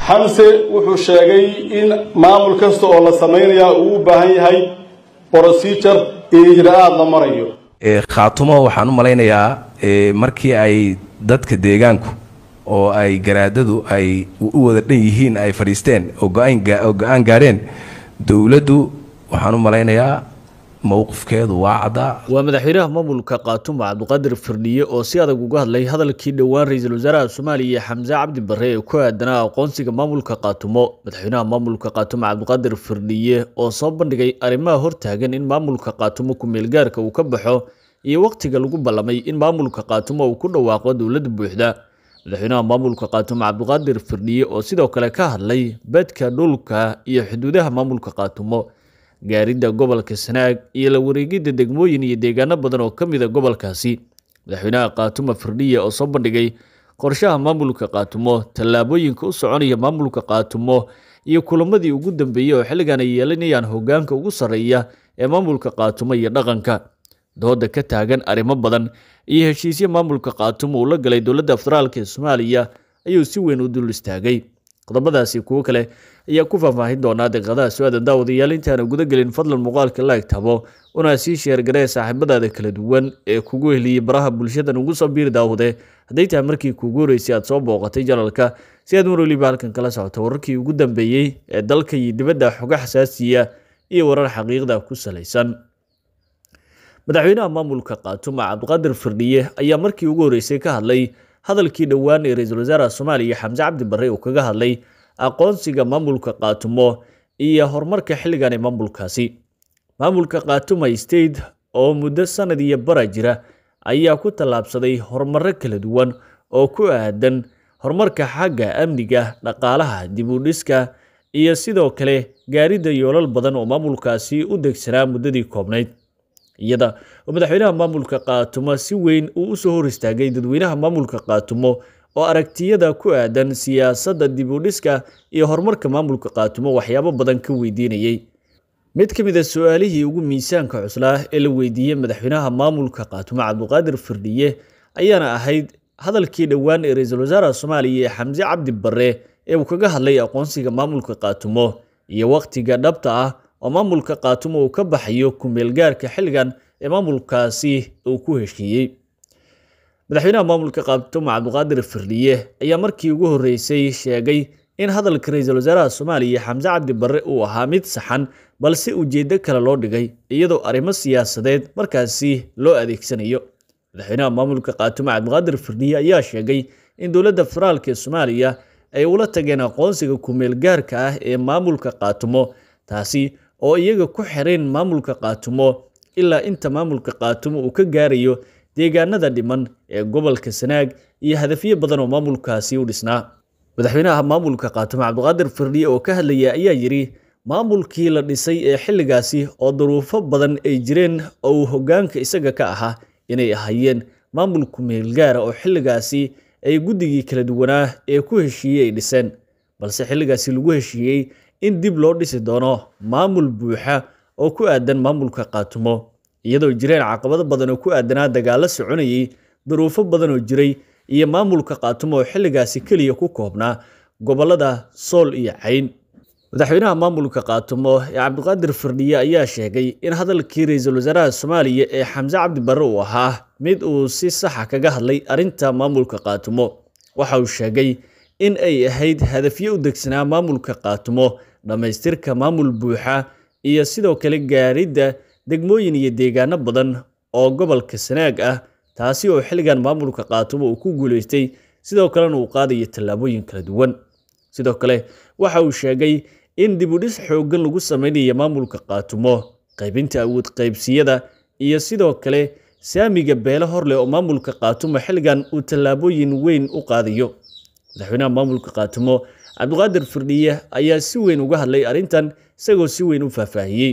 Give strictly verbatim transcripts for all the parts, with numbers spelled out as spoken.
xamse wuxuu sheegay in maamul kasta oo la sameeyaa uu u baahan yahay procedure iyo ijraa'aad la marayo ee khaatumo waxaan u malaynayaa ee markii ay dadka deegaanku oo ay garaadadu ay u wada dhan yihiin ay fariisteen oo go'aan go'aan gaareen dawladdu waxaan u malaynayaa mowqifkeedu waa cada waa madaxweynaha maamulka Khaatumo Cabdiqaadir Firdhiye oo si adag uga hadlay hadalkii dhawaan ra'iisul wasaaraha Soomaaliya Xamza Cabdi Barre ee ku aadanaa aqoonsiga maamulka Khaatumo madaxweynaha maamulka Khaatumo Cabdiqaadir Firdhiye oo soo bandhigay arrimaha hortaagan in maamulka Khaatumo ku meel gaarka uu ka baxo iyo waqtiga lagu ballamay in maamulka Khaatumo uu ku dhawaaqo dawladda buuxda madaxweynaha maamulka Khaatumo Cabdiqaadir Firdhiye oo sidoo kale ka hadlay badka dhulka iyo xuduudaha maamulka Khaatumo gaarida gobolka Sanaag iyo la wareegida degmooyin iyo deegaano badan oo kamid ah gobolkaasi madaxweynaha Khaatumo Firdhiye oo soo bandhigay qorshaha maamulka Khaatumo tallaabooyinka u soconaya maamulka Khaatumo iyo kulamadii ugu dambeeyay oo xilligan ay yeelanayaan hoggaanka ugu sareeya ee maamulka Khaatumo iyo dhaqanka dooda ka taagan arrimo badan iyo heshiisyo maamulka Khaatumo uu la galay dawladda federaalka ee Soomaaliya ayuu si weyn u dul istaagay qodobadaasi kuwa kale ayaa ku faahfaahin doona daqiiqadaha su'aada daawadayaal intaan guda galin fadlan muuqaalka like tabo una sii share garee saaxiibadaada kala duwan ee kugu heliyay baraha bulshada ugu soo biir daawade haday tahay markii kugu horeysay aad soo booqatay janalka si aad mar waliba halkan kala socoto wararkii ugu dambeeyay ee dalka iyo dibadda xoga xasaasiya iyo warar xaqiiqda ku saleysan madaxweynaha maamulka Khaatumo Cabdiqaadir Firdhiye ayaa markii ugu horeysay ka hadlay hadalkii dhawaan ee ra'iisul wasaaraha Soomaaliya Xamza Cabdi Barre uu kaga hadlay aqoonsiga maamulka Khaatumo iyo horumarka xilligan ee maamulkaasi maamulka Khaatumo State oo muddo sanad iyo bar jira ayaa ku talaabsaday horumar kala duwan oo ku aadan horumarka xagga amniga dhaqaalaha dib u dhiska iyo sidoo kale gaarida yoolal badan oo maamulkaasi u degsanaa muddadii koobnayd iyada oo madaxweynaha maamulka Khaatumo si weyn uu u soo hor istaagay dadweynaha maamulka Khaatumo oo aragtiyada ku aadan siyaasadda dib u dhiska iyo horumarka maamulka Khaatumo waxyaabo badan ka weydiinayay mid ka mid ah su'aalihii ugu miisaanka cuslaa ee la weydiiyay madaxweynaha maamulka Khaatumo Cabdiqaadir Firdhiye ayaana ahayd hadalkii dhawaan ee ra'iisul wasaaraha Soomaaliya Xamza Cabdi Barre ee uu kaga hadlay aqoonsiga maamulka Khaatumo iyo waqtiga dhabta ah oo maamulka Khaatumo uu ka baxayo ku meel gaarka xilligan ee maamulkaasi uu ku heshiiyay madaxweynaha maamulka Khaatumo Cabdiqaadir Firdhiye ayaa markii ugu horeysay sheegay in hadalka ra'iisul wasaaraha Soomaaliya Xamza Cabdi Barre uu ahaa mid saxan balse ujeedo kale loo dhigay iyadoo arrimo siyaasadeed markaasi loo adeegsanayo madaxweynaha maamulka Khaatumo Cabdiqaadir Firdhiye ayaa sheegay in dawladda federaalka ee Soomaaliya ay ula tageen aqoonsiga ku meel gaarka ah ee maamulka Khaatumo taasi oo iyaga ku xireen maamulka Khaatumo ilaa inta maamulka Khaatumo uu ka gaarayo deegaanada dhiman ee gobolka Sanaag iyo hadafyo badan oo maamulkaasi u dhisnaa madaxweynaha maamulka Khaatumo Cabdiqaadir Firdhiye oo ka hadlaya ayaa yiri maamulkii la dhisay ee xilligaasi oo duruufo badan ay jireen oo hoggaanka isaga ka ahaa inay ahaayeen maamulku meel gaar oo xilligaasi ay guddigii kala duwanaa ee ku heshiiyay dhiseen balse xilligaasi lagu heshiiyay in dib loo dhisi doono maamul buuxa oo ku aadan maamulka Khaatumo iyadoo jireen caqabado badan oo ku aadanaa dagaalo soconayay duruufo badan oo jiray iyo maamulka Khaatumo oo xilligaasi kaliya ku koobnaa gobolada Sool iyo Cayn madaxweynaha maamulka Khaatumo ee Cabdiqaadir Firdhiye ayaa sheegay in hadalkii ra'iisul wasaaraha Soomaaliya ee Xamza Cabdi Barre uu ahaa mid uu si sax ah kaga hadlay arinta maamulka Khaatumo waxa uu sheegay in ay ahayd hadafyo u degsanaa maamulka Khaatumo dhamaystirka maamul buuxa iyo sidoo kale gaarida degmooyin iyo deegaano badan oo gobolka Sanaag ah taasi oo xilligan maamulka Khaatumo uu ku guuleystay sidoo kale uu qaadayo tallaabooyin kala duwan sidoo kale waxa uu sheegay in dib u dhis xooggan lagu sameeyo maamulka Khaatumo qaybinta awood qaybsiyada iyo sidoo kale saamiga beelo hor leh oo maamulka Khaatumo xilligan uu tallaabooyin weyn u qaadayo madaxweynaha maamulka Khaatumo Cabdiqaadir Firdhiye ayaa si weyn uga hadlay arintan isagoo si weyn u faahfaahiyay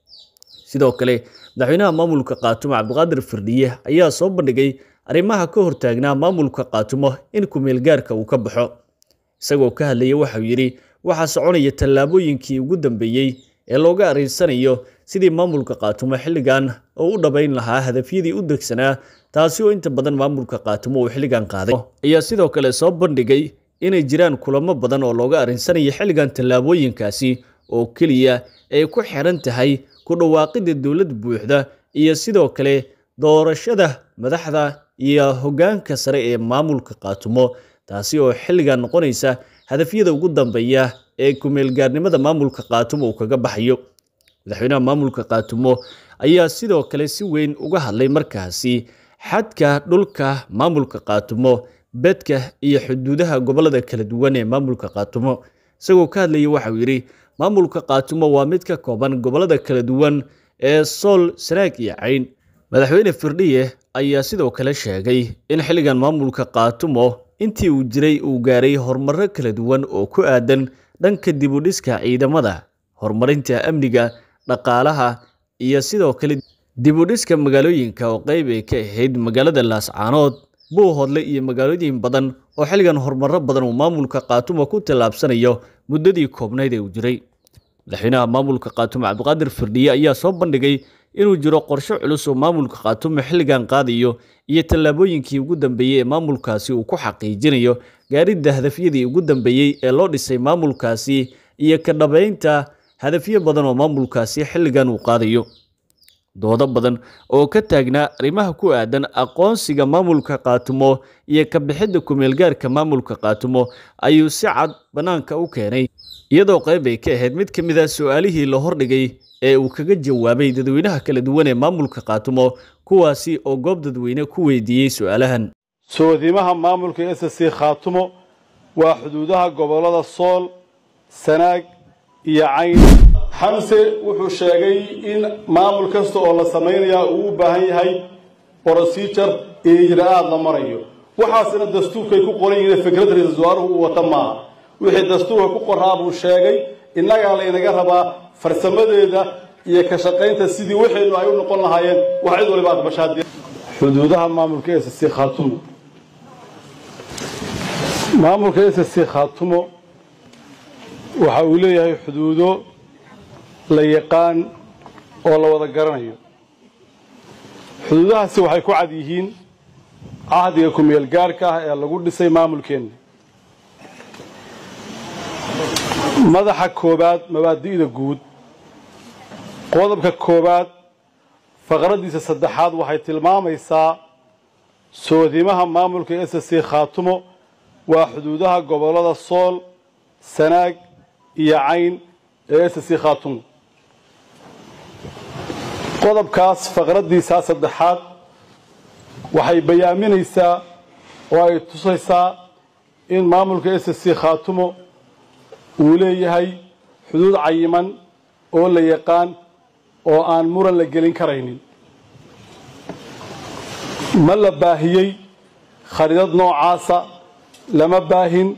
sidoo kale madaxweynaha maamulka Khaatumo Cabdiqaadir Firdhiye ayaa soo bandhigay arrimaha ka hortaagnaa maamulka Khaatumo in ku meel gaarka uu ka baxo isagoo ka hadlay waxa uu yiri waxa soconaya tallaabooyinkii ugu dambeeyay ee looga arinsanayo sidii maamulka Khaatumo xilligan oo u dhabayn lahaa hadafyadii u degsanaa taasi oo inta badan maamulka Khaatumo uu xilligan qaaday ayaa sidoo kale soo bandhigay inay jiraan kulamo badan oo looga arinsanayo xilligan tallaabooyinkaasi oo keliya ay ku xiran tahay ku dhawaaqida dowlad buuxda iyo sidoo kale doorashada madaxda iyo hoggaanka sare ee maamulka Qaatumo taasi oo xilligan noqonaysa hadafyada ugu dambeeya ee ku meelgaarnimada maamulka Qaatumo uu kaga baxayo. madaxweynaha maamulka Qaatumo ayaa sidoo kale si weyn uga hadlay markaasi xadka dhulka maamulka Qaatumo bedka iyo xuduudaha gobolada kala duwan ee maamulka Qaatumo isagoo ka hadlayay waxa uu yiri maamulka Qaatumo waa mid ka kooban gobolada kala duwan ee Sool, Sanaag iyo Cayn. madaxweyne Firdhiye ayaa sidoo kale sheegay in xilligan maamulka Qaatumo intii uu jiray uu gaaray horumar kala duwan oo ku aadan dhanka dib u dhiska ciidamada, horumarinta amniga, dhaqaalaha iyo sidoo kale dib u dhiska magaalooyinka oo qayb ay ka ahayd magaalada Laascaanood, Buuhoodle iyo magaalooyin badan oo xilligan horumar badan uu maamulka Qaatumo ku tallaabsanayo muddadii koobnayd ee uu jiray. madaxweynaha maamulka Qaatumo Cabdiqaadir Firdhiye ayaa soo bandhigay inuu jiro qorshe culus oo maamulka Qaatumo xilligan qaadayo iyo tallaabooyinkii ugu dambeeyay ee maamulkaasi uu ku xaqiijinayo gaaridda hadafyadii ugu dambeeyay ee loo dhisay maamulkaasi iyo ka dhabeynta hadafyo badan oo maamulkaasi xilligan uu qaadayo. doodo badan oo ka taagnaa arrimaha ku aadan aqoonsiga maamulka Qaatumo iyo ka bixidda ku meelgaarka maamulka Qaatumo ayuu si cad banaanka u keenay iyadoo qayb ay ka ahayd mid ka mid ah su'aalihii la hordhigay ee uu kaga jawaabay dadweynaha kala duwan ee maamulka Qaatumo kuwaasi oo goob dadweyne ku weydiiyay su'aalahan. soodimaha maamulka S S C Qaatumo waa xuduudaha gobolada Sool, Sanaag iyo Cayn. xamse wuxuu sheegay in maamul kasta oo la sameeyo uu u baahan yahay procedure iyo ijraa'aad la marayo. waxaasina dastuurkay ku qoran yihiin fikrad ra'iisul wasaaruhu uu wata maaha. wixii dastuurka ku qoraa buu sheegay innaga la inaga rabaa farsamadeeda iyo ka shaqaynta sidii wixii ay u noqon lahaayeen wax cid waliba aqbashaad. xuduudaha maamulka S S C Qaatumo maamulka S S C Qaatumo waxa uu leeyahay xuduudo la yaqaan oo la wada garanayo. xuduudahaasi waxay ku cad yihiin cahdiga ku meel gaarka ah ee lagu dhisay maamulkeena. madaxa koobaad mabaadi'da guud qodobka koobaad faqradiisa saddexaad waxay tilmaamaysaa soodimaha maamulka S S C Qaatumo waa xuduudaha gobolada Sool, Sanaag iyo Cayn ee S S C Qaatumo. qodobkaas faqradiisa saddexaad waxay bayaaminaysaa oo ay tusaysaa in maamulka S S C Qaatumo uu leeyahay xuduud cayiman oo la yaqaan oo aan muran la gelin karaynin. ma la baahiyey khariidad noocaasa lama baahin.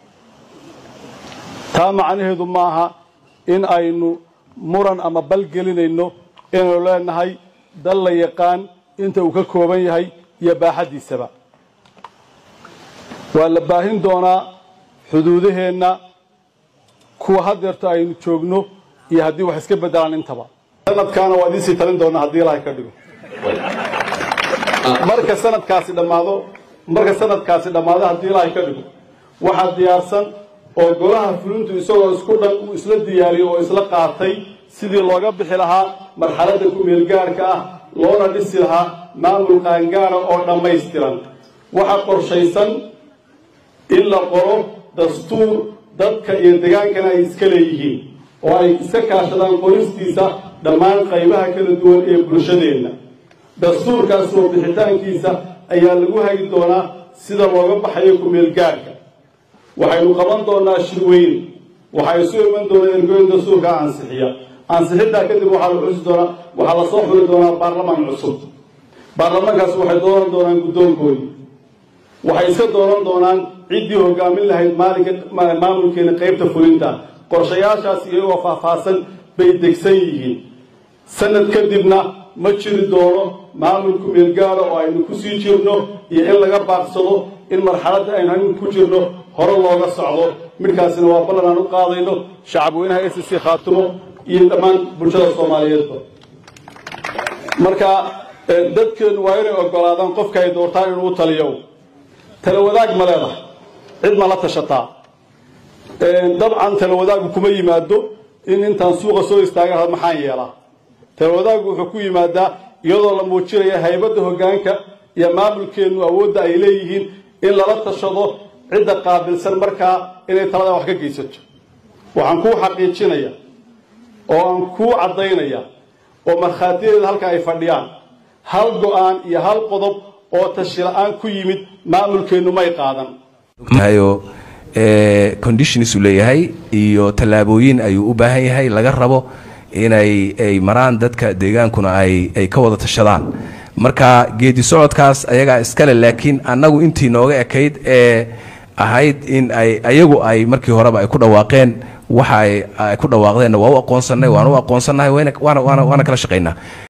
taa macnaheedu maaha in aynu muran ama bal gelinayno inaynu leenahay dal la yaqaan inta uu ka kooban yahay iyo baaxadiisaba. waa la baahin doonaa xuduudaheenna kuwa hadeerta aynu joogno iyo haddii wax iska bedelaan intaba. sanadkaana waa idin sii talin doonaa haddii ilaahay ka dhigo. marka sanadkaasi dhammaado marka sanadkaasi dhammaado haddii ilaahay ka dhigo waxaa diyaarsan oo golaha fulintu isagoo isku dhan uu isla diyaariyey oo isla qaatay sidii looga bixi lahaa marxaladda ku meel gaarka ah loona dhisi lahaa maamul qaangaara oo dhammaystiran. waxaa qorshaysan in la qoro dastuur dadka iyo degaankana ay iska leeyihiin oo ay iska kaashadaan qoristiisa dhammaan qaybaha kala duwan ee bulshadeenna. dastuurkaas oo bixitaankiisa ayaa lagu hagi doonaa sida looga baxayo ku meel gaarka. waxaynu qaban doonaa shir weyn waxay soo iman doonaa ergooyin dastuurka ansixiya. ansixintaa kadib waxaa la xusi doonaa waxaa la soo xuli doonaa baarlamaan cusub. baarlamaankaas waxay dooran doonaan guddoonkoodii. waxay iska dooran doonaan ciddii hogaamin lahayd maalinka maamulkeena qaybta fulinta. qorshayaashaas iyagoo faahfaahsan bay degsan yihiin. sanad kadibna ma jiri doono maamul ku meel gaara oo aynu ku sii jirno iyo in laga baaqsado in marxaladda aynu ku jirno hore looga socdo. midkaasina waa ballan aan u qaadayno shacabweynaha S S C Qaatumo iyo dhammaan bulshada Soomaaliyeedba. marka dadkeenu waa inay ogolaadaan qofka ay doortaan inuu taliyo. tala wadaag ma leedahay cid ma la tashataa dabcan tala wadaagu kuma yimaado in intaan suuqa soo istaaga maxaan yeelaa tala wadaagu wuxuu ku yimaadaa iyadoo la muujinaya haybadda hoggaanka iyo maamulkeenu awoodda ay leeyihiin in lala tashado cidda qaabilsan markaa inay talada wax ka geysato waxaan kuu xaqiijinayaa oo aan kuu caddaynaya oo markhaatiyadeeda halka ay fadhiyaan hal go'aan iyo hal qodob oo tashi la'aan ku yimid maamulkeenu may qaadan hayo ee conditions uu leeyahay iyo tallaabooyin ayuu u baahan yahay laga rabo inay ay maraan dadka deegaankuna ay ay ka wada tashadaan marka geedi socodkaas ayaga iskale laakiin annagu intii nooga ekayd ee ahayd in ay ayagu ay markii horeba ay ku dhawaaqeen waxa ay ku dhawaaqdeen waa u aqoonsanay waan u aqoonsanahay waana waana waana kala shaqeynaa